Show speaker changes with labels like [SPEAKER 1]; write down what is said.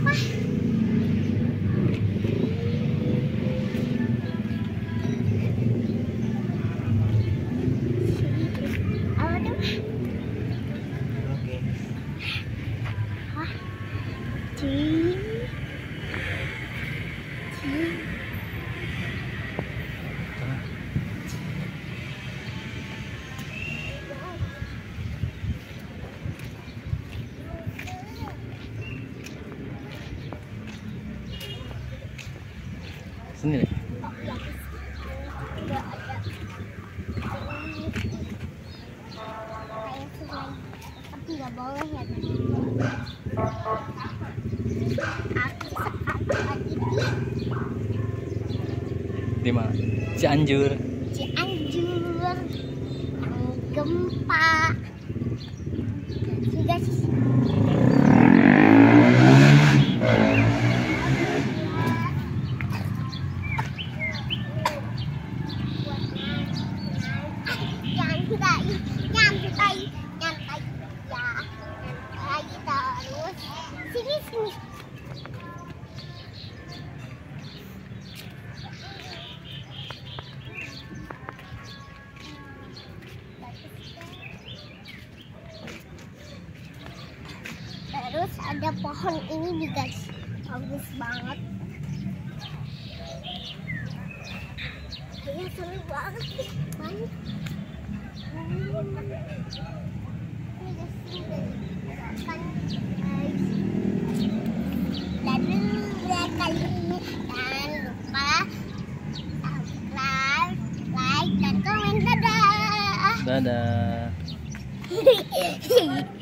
[SPEAKER 1] Sini deh.
[SPEAKER 2] Tapi nggak boleh ya. Aku sekali
[SPEAKER 1] Di mana? Cianjur.
[SPEAKER 2] Cianjur yang gempa. Juga sih. Nyantai ya, nyantai terus. Sini. Terus ada pohon ini nih guys, bagus banget. Ya seru banget nih, banyak. Dan kali ini jangan lupa subscribe, like, dan komen. Dadah.
[SPEAKER 1] Dadah.